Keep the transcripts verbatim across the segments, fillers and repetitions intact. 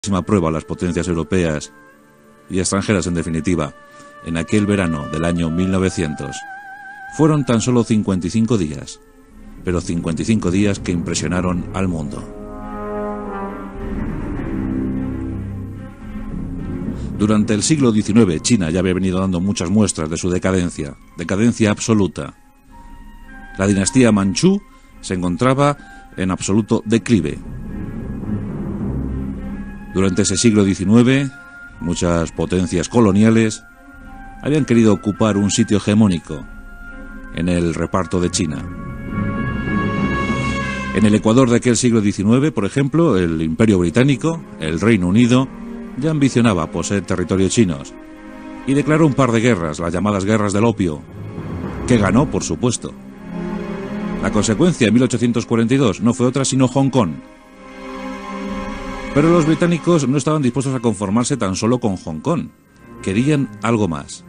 prueba a las potencias europeas y extranjeras en definitiva en aquel verano del año mil novecientos. Fueron tan solo cincuenta y cinco días, pero cincuenta y cinco días que impresionaron al mundo. Durante el siglo diecinueve, China ya había venido dando muchas muestras de su decadencia, decadencia absoluta. La dinastía Manchú se encontraba en absoluto declive. Durante ese siglo diecinueve, muchas potencias coloniales habían querido ocupar un sitio hegemónico en el reparto de China. En el Ecuador de aquel siglo diecinueve, por ejemplo, el Imperio Británico, el Reino Unido, ya ambicionaba poseer territorios chinos y declaró un par de guerras, las llamadas guerras del opio, que ganó, por supuesto. La consecuencia en mil ochocientos cuarenta y dos no fue otra sino Hong Kong. Pero los británicos no estaban dispuestos a conformarse tan solo con Hong Kong. Querían algo más.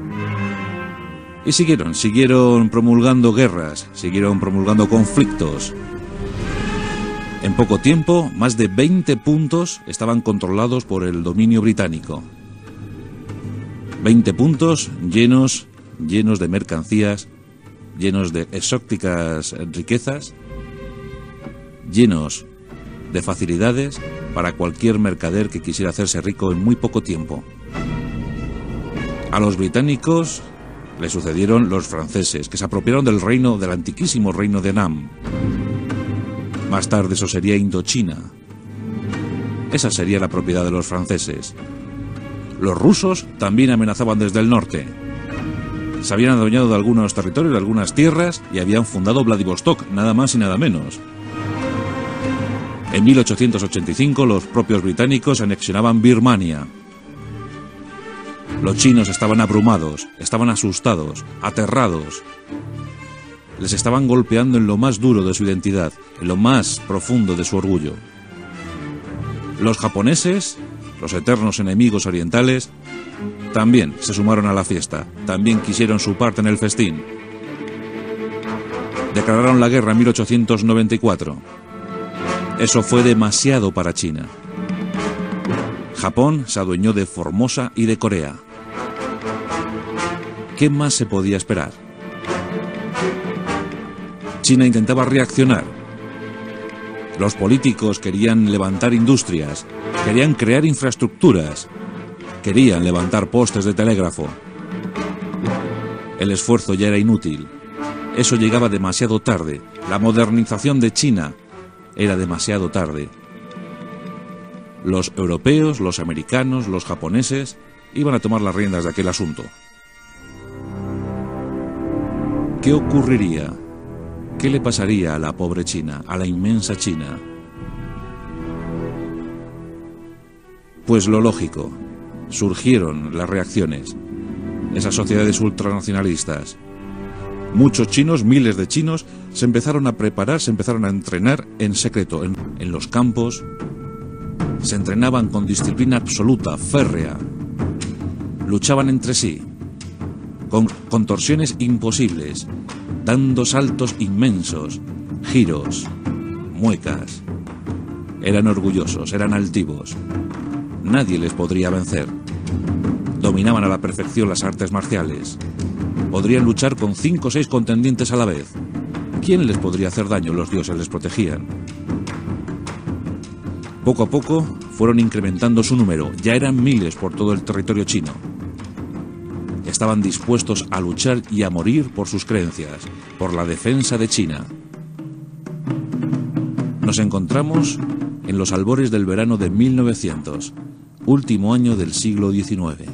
Y siguieron, siguieron promulgando guerras, siguieron promulgando conflictos. En poco tiempo, más de veinte puntos estaban controlados por el dominio británico. veinte puntos llenos, llenos de mercancías, llenos de exóticas riquezas, llenos de facilidades para cualquier mercader que quisiera hacerse rico en muy poco tiempo. A los británicos le sucedieron los franceses, que se apropiaron del reino, del antiquísimo reino de Nam. Más tarde eso sería Indochina. Esa sería la propiedad de los franceses. Los rusos también amenazaban desde el norte. Se habían adueñado de algunos territorios, de algunas tierras, y habían fundado Vladivostok, nada más y nada menos. En mil ochocientos ochenta y cinco los propios británicos anexionaban Birmania. Los chinos estaban abrumados, estaban asustados, aterrados. Les estaban golpeando en lo más duro de su identidad, en lo más profundo de su orgullo. Los japoneses, los eternos enemigos orientales, también se sumaron a la fiesta, también quisieron su parte en el festín. Declararon la guerra en mil ochocientos noventa y cuatro. Eso fue demasiado para China. Japón se adueñó de Formosa y de Corea. ¿Qué más se podía esperar? China intentaba reaccionar. Los políticos querían levantar industrias, querían crear infraestructuras, querían levantar postes de telégrafo. El esfuerzo ya era inútil. Eso llegaba demasiado tarde. La modernización de China era demasiado tarde. Los europeos, los americanos, los japoneses iban a tomar las riendas de aquel asunto. ¿Qué ocurriría? ¿Qué le pasaría a la pobre China, a la inmensa China? Pues lo lógico, surgieron las reacciones, esas sociedades ultranacionalistas. Muchos chinos, miles de chinos, se empezaron a preparar, se empezaron a entrenar en secreto, en, en los campos. Se entrenaban con disciplina absoluta, férrea. Luchaban entre sí, con contorsiones imposibles, dando saltos inmensos, giros, muecas. Eran orgullosos, eran altivos. Nadie les podría vencer. Dominaban a la perfección las artes marciales. Podrían luchar con cinco o seis contendientes a la vez. ¿Quién les podría hacer daño? Los dioses les protegían. Poco a poco fueron incrementando su número. Ya eran miles por todo el territorio chino. Estaban dispuestos a luchar y a morir por sus creencias, por la defensa de China. Nos encontramos en los albores del verano de mil novecientos, último año del siglo diecinueve.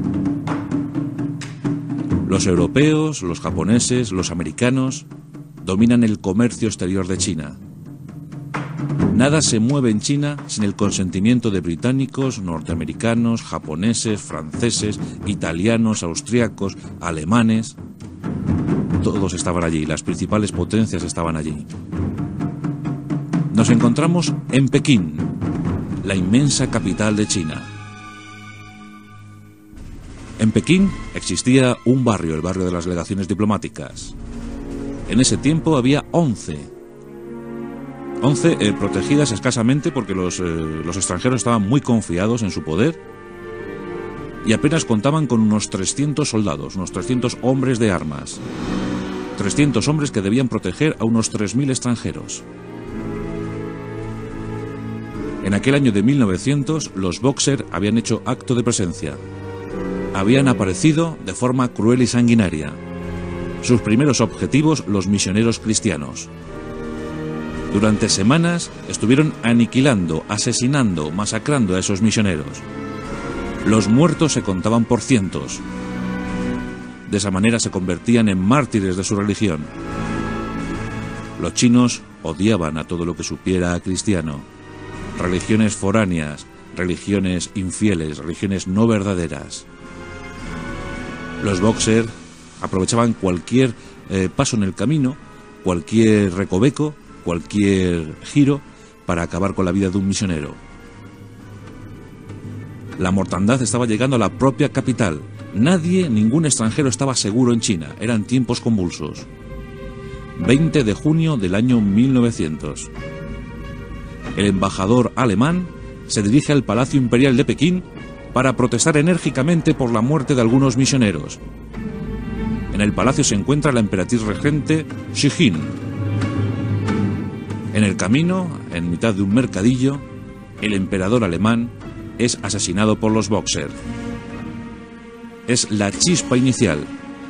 Los europeos, los japoneses, los americanos dominan el comercio exterior de China. Nada se mueve en China sin el consentimiento de británicos, norteamericanos, japoneses, franceses, italianos, austriacos, alemanes. Todos estaban allí, las principales potencias estaban allí. Nos encontramos en Pekín, la inmensa capital de China. En Pekín existía un barrio, el barrio de las legaciones diplomáticas. En ese tiempo había once. once eh, protegidas escasamente porque los, eh, los extranjeros estaban muy confiados en su poder y apenas contaban con unos trescientos soldados, unos trescientos hombres de armas. trescientos hombres que debían proteger a unos tres mil extranjeros. En aquel año de mil novecientos, los Boxer habían hecho acto de presencia. Habían aparecido de forma cruel y sanguinaria. Sus primeros objetivos, los misioneros cristianos. Durante semanas estuvieron aniquilando, asesinando, masacrando a esos misioneros. Los muertos se contaban por cientos. De esa manera se convertían en mártires de su religión. Los chinos odiaban a todo lo que supiera a cristiano. Religiones foráneas, religiones infieles, religiones no verdaderas. Los Boxer aprovechaban cualquier eh, paso en el camino, cualquier recoveco, cualquier giro para acabar con la vida de un misionero. La mortandad estaba llegando a la propia capital. Nadie, ningún extranjero estaba seguro en China. Eran tiempos convulsos. veinte de junio del año mil novecientos. El embajador alemán se dirige al Palacio Imperial de Pekín para protestar enérgicamente por la muerte de algunos misioneros. En el palacio se encuentra la emperatriz regente Xi Jin. En el camino, en mitad de un mercadillo, el emperador alemán es asesinado por los Boxer. Es la chispa inicial.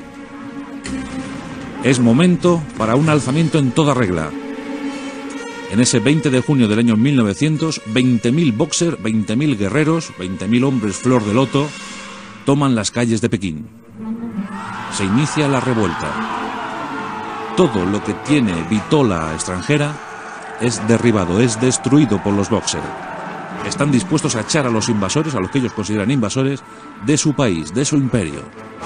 Es momento para un alzamiento en toda regla. En ese veinte de junio del año mil novecientos, veinte mil Boxer, veinte mil guerreros, veinte mil hombres flor de loto, toman las calles de Pekín. Se inicia la revuelta. Todo lo que tiene vitola extranjera es derribado, es destruido por los Boxer. Están dispuestos a echar a los invasores, a los que ellos consideran invasores, de su país, de su imperio.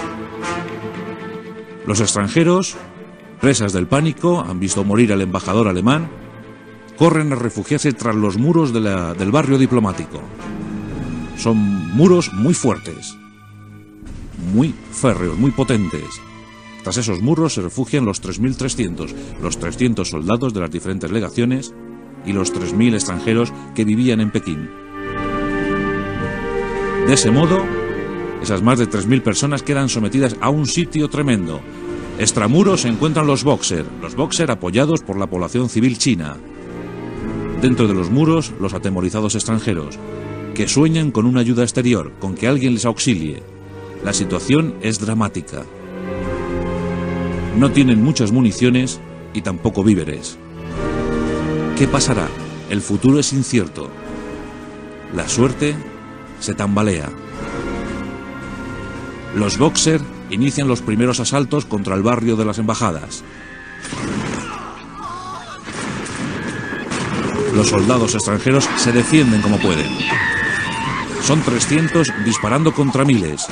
Los extranjeros, presas del pánico, han visto morir al embajador alemán, corren a refugiarse tras los muros de la, del barrio diplomático. Son muros muy fuertes, muy férreos, muy potentes. Tras esos muros se refugian los tres mil trescientos, los trescientos soldados de las diferentes legaciones y los tres mil extranjeros que vivían en Pekín. De ese modo, esas más de tres mil personas quedan sometidas a un sitio tremendo. Extramuros se encuentran los Boxer, los Boxer apoyados por la población civil china. Dentro de los muros, los atemorizados extranjeros, que sueñan con una ayuda exterior, con que alguien les auxilie. La situación es dramática. No tienen muchas municiones y tampoco víveres. ¿Qué pasará? El futuro es incierto. La suerte se tambalea. Los Boxer inician los primeros asaltos contra el barrio de las embajadas. Los soldados extranjeros se defienden como pueden. Son trescientos disparando contra miles.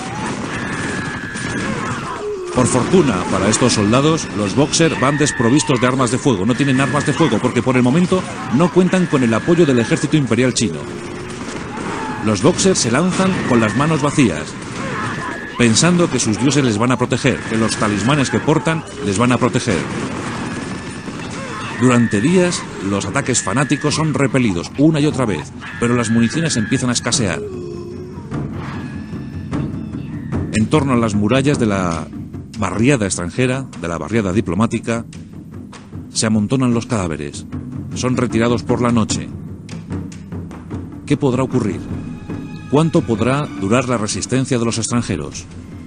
Por fortuna para estos soldados, los Boxer van desprovistos de armas de fuego. No tienen armas de fuego porque por el momento no cuentan con el apoyo del ejército imperial chino. Los Boxer se lanzan con las manos vacías, pensando que sus dioses les van a proteger, que los talismanes que portan les van a proteger. Durante días, los ataques fanáticos son repelidos una y otra vez, pero las municiones empiezan a escasear. En torno a las murallas de la barriada extranjera, de la barriada diplomática, se amontonan los cadáveres. Son retirados por la noche. ¿Qué podrá ocurrir? ¿Cuánto podrá durar la resistencia de los extranjeros?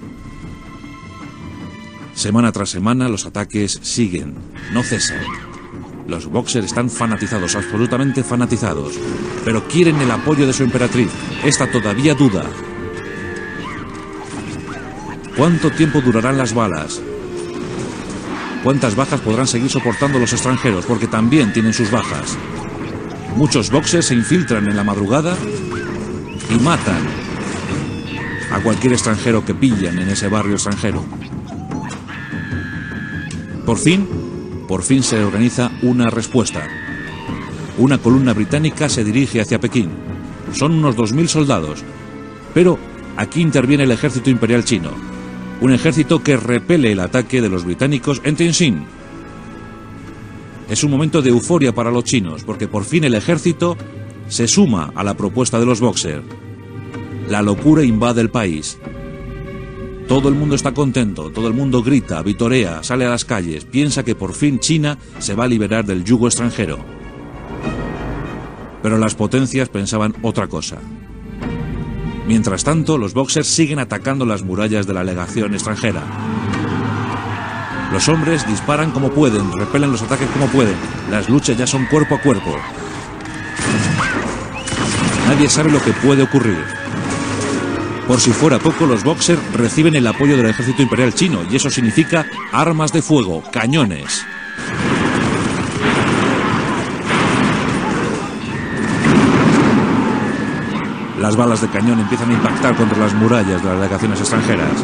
Semana tras semana los ataques siguen, no cesan. Los Boxer están fanatizados, absolutamente fanatizados, pero quieren el apoyo de su emperatriz. Esta todavía duda. ¿Cuánto tiempo durarán las balas? ¿Cuántas bajas podrán seguir soportando los extranjeros? Porque también tienen sus bajas. Muchos Boxer se infiltran en la madrugada y matan a cualquier extranjero que pillan en ese barrio extranjero. Por fin, por fin se organiza una respuesta. Una columna británica se dirige hacia Pekín. Son unos dos mil soldados, pero aquí interviene el ejército imperial chino. Un ejército que repele el ataque de los británicos en Tianjin. Es un momento de euforia para los chinos, porque por fin el ejército se suma a la propuesta de los Boxer. La locura invade el país. Todo el mundo está contento, todo el mundo grita, vitorea, sale a las calles, piensa que por fin China se va a liberar del yugo extranjero. Pero las potencias pensaban otra cosa. Mientras tanto, los Boxers siguen atacando las murallas de la legación extranjera. Los hombres disparan como pueden, repelen los ataques como pueden. Las luchas ya son cuerpo a cuerpo. Nadie sabe lo que puede ocurrir. Por si fuera poco, los Boxer reciben el apoyo del ejército imperial chino, y eso significa armas de fuego, cañones. Las balas de cañón empiezan a impactar contra las murallas de las legaciones extranjeras.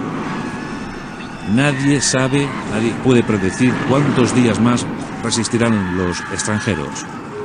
Nadie sabe, nadie puede predecir cuántos días más resistirán los extranjeros.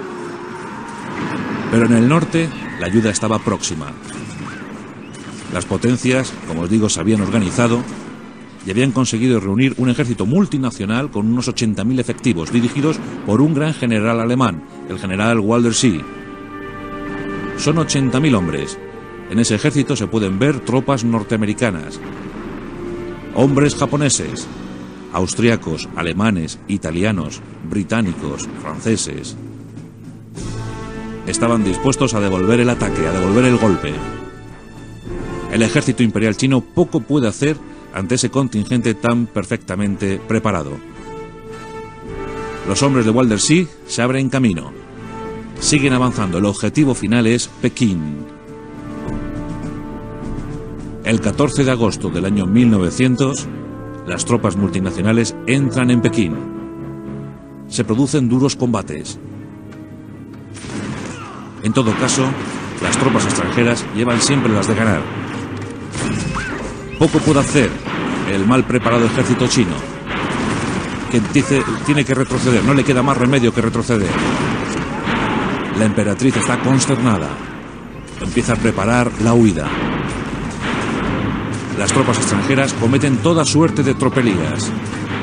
Pero en el norte, la ayuda estaba próxima. Las potencias, como os digo, se habían organizado y habían conseguido reunir un ejército multinacional con unos ochenta mil efectivos, dirigidos por un gran general alemán, el general Waldersee. Son ochenta mil hombres. En ese ejército se pueden ver tropas norteamericanas, hombres japoneses, austriacos, alemanes, italianos, británicos, franceses. Estaban dispuestos a devolver el ataque, a devolver el golpe. El ejército imperial chino poco puede hacer ante ese contingente tan perfectamente preparado. Los hombres de Waldersee se abren camino. Siguen avanzando. El objetivo final es Pekín. El catorce de agosto del año mil novecientos, las tropas multinacionales entran en Pekín. Se producen duros combates. En todo caso, las tropas extranjeras llevan siempre las de ganar. Poco puede hacer el mal preparado ejército chino, que dice, tiene que retroceder, no le queda más remedio que retroceder. La emperatriz está consternada, empieza a preparar la huida. Las tropas extranjeras cometen toda suerte de tropelías.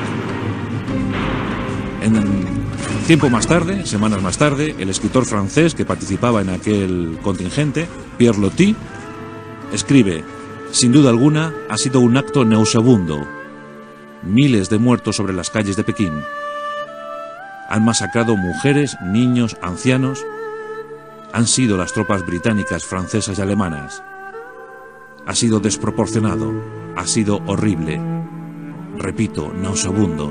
En tiempo más tarde, semanas más tarde, el escritor francés que participaba en aquel contingente, Pierre Loti, escribe: sin duda alguna, ha sido un acto nauseabundo. Miles de muertos sobre las calles de Pekín. Han masacrado mujeres, niños, ancianos. Han sido las tropas británicas, francesas y alemanas. Ha sido desproporcionado. Ha sido horrible. Repito, nauseabundo.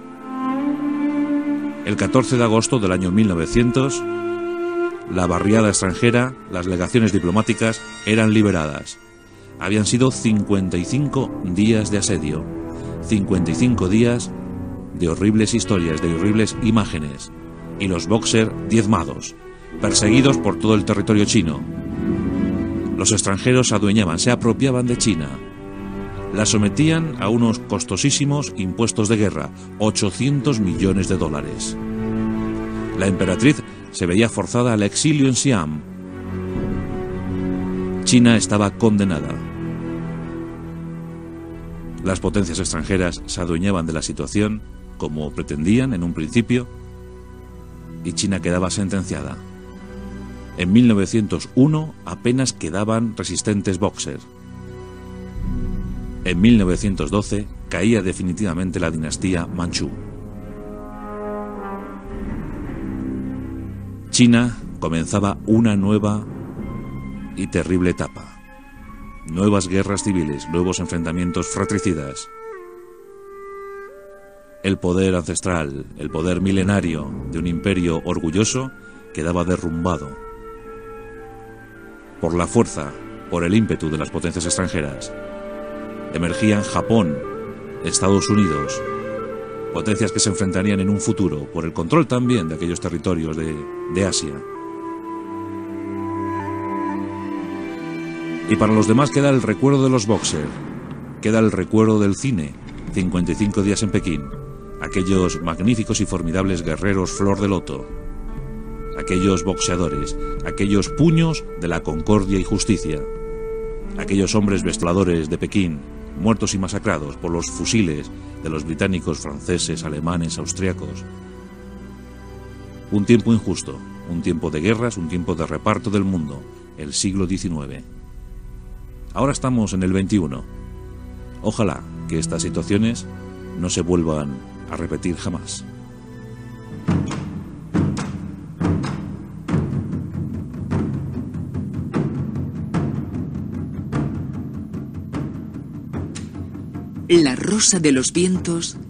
El catorce de agosto del año mil novecientos, la barriada extranjera, las legaciones diplomáticas, eran liberadas. Habían sido cincuenta y cinco días de asedio, cincuenta y cinco días de horribles historias, de horribles imágenes, y los Boxer diezmados, perseguidos por todo el territorio chino. Los extranjeros se adueñaban, se apropiaban de China, la sometían a unos costosísimos impuestos de guerra, ochocientos millones de dólares. La emperatriz se veía forzada al exilio en Siam. China estaba condenada. Las potencias extranjeras se adueñaban de la situación, como pretendían en un principio, y China quedaba sentenciada. En mil novecientos uno apenas quedaban resistentes Boxer. En mil novecientos doce caía definitivamente la dinastía Manchú. China comenzaba una nueva y terrible etapa. Nuevas guerras civiles, nuevos enfrentamientos fratricidas. El poder ancestral, el poder milenario de un imperio orgulloso quedaba derrumbado por la fuerza, por el ímpetu de las potencias extranjeras. Emergían Japón, Estados Unidos, potencias que se enfrentarían en un futuro por el control también de aquellos territorios de, de Asia. Y para los demás queda el recuerdo de los Boxer, queda el recuerdo del cine, cincuenta y cinco días en Pekín, aquellos magníficos y formidables guerreros flor de loto, aquellos boxeadores, aquellos puños de la concordia y justicia, aquellos hombres vestidores de Pekín, muertos y masacrados por los fusiles de los británicos, franceses, alemanes, austriacos. Un tiempo injusto, un tiempo de guerras, un tiempo de reparto del mundo, el siglo diecinueve. Ahora estamos en el veintiuno. Ojalá que estas situaciones no se vuelvan a repetir jamás. La rosa de los vientos